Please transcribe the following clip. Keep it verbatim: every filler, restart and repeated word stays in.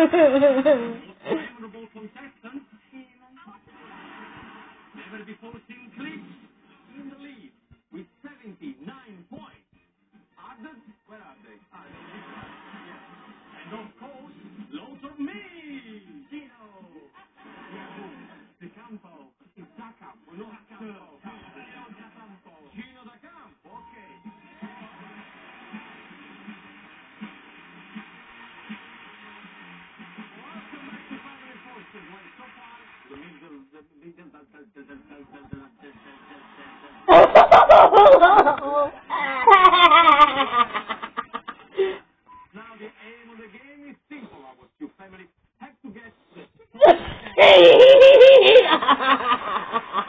Memorable contestant. Never before seen clips in the lead with seventy-nine points. Others, where are they? Ah, they're this one. Yes. And of course, loads of me. Gino. De Campo. It's Da Campo, not Campo. Gino Da Campo. Gino Da Campo, okay. Welcome back to Family Forces. Well, so far, the middle, the middle, the, the, the, the, the, the, the, the, Now the aim of the game is simple. Our two families have to get the